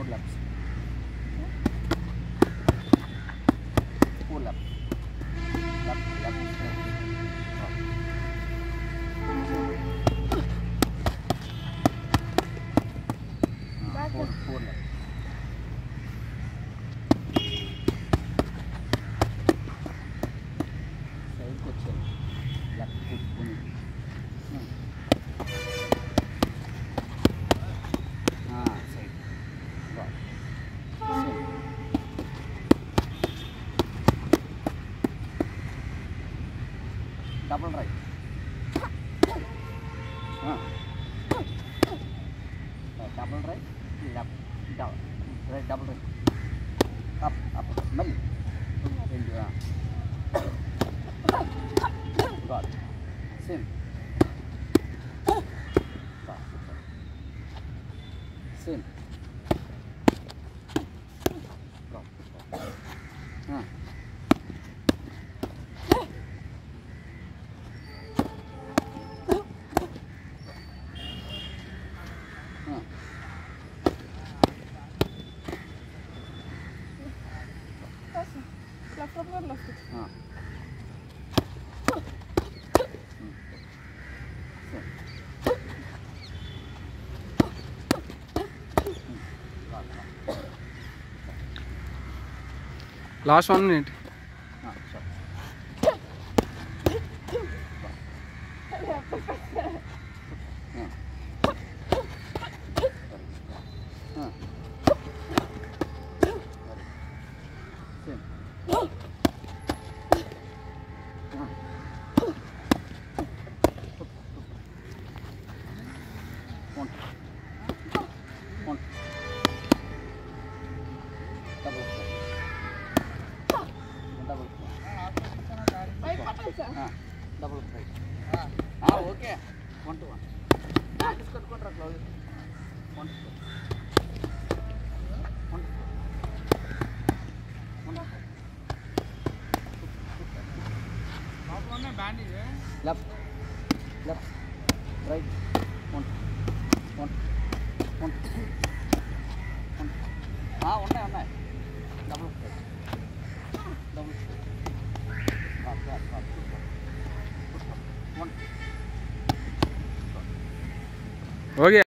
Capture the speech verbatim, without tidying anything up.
left, pull up, left, left, drop. Ah, four, four left. Side को left foot pull. Ah, side. Drop. Side. Double right. Ah. Double right, left, down, right, double right. Up, up, melli. Into ah. Got. Same. Got. Same. Got. Ah. Left up or left? Ah. Last one minute. Ah, sure. Ah. Ah. Same. One. One. Double. Double. Ah, double right. Ah, okay. One to one. Practice కట్టుకుంటారా close. One to one. One. One band is Left. Left. Right. One. One. One. One. Ah, ఉన్నాయి ఉన్నాయి. Double right. Double right. Ah, ah, ah. One. okay.